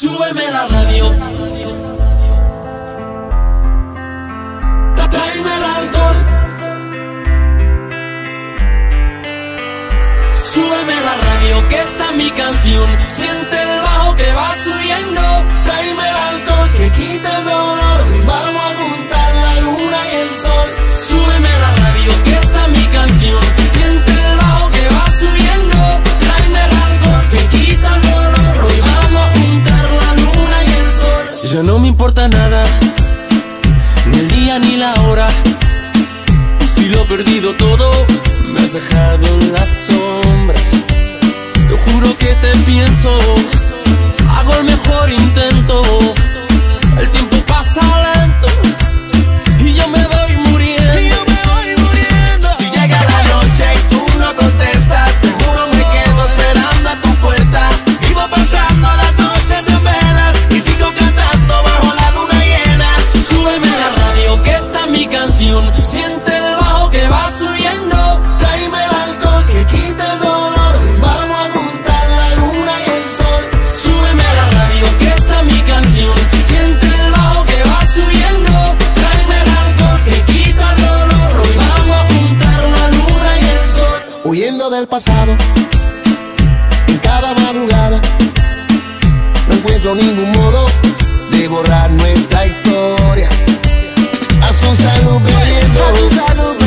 Súbeme la radio, tráeme el alcohol. Súbeme la radio, que esta es mi canción. Siente el bajo que va subiendo. Tráeme el alcohol que quita el dolor. Vamos a juntar la luna y el sol. Súbeme la radio, que esta es mi canción. Siente el bajo que va subiendo. Tráeme el alcohol que quita el dolor. Hoy vamos a juntar la luna y el sol. Ya no me importa nada, ni el día ni la hora. Si lo he perdido todo, me has dejado en las sombras. Te juro que te pienso, hago el mejor intento. El tiempo pasa lento y yo me voy muriendo. Si llega la noche y tú no contestas, seguro me quedo esperando a tu puerta. Vivo pasando las noches en velas y sigo cantando bajo la luna llena. Súbeme la radio, que esta es mi canción. Siente el bajo que va subiendo. Tráeme el alcohol que quita el dolor. Vamos a juntar la luna y el sol. Súbeme la radio, que esta es mi canción. Siente el bajo que va subiendo. Tráeme el alcohol que quita el dolor. Hoy vamos a juntar la luna y el sol. Huyendo del pasado, en cada madrugada, no encuentro ningún modo de borrar nuestra historia. A su salud bebiendo, a su salud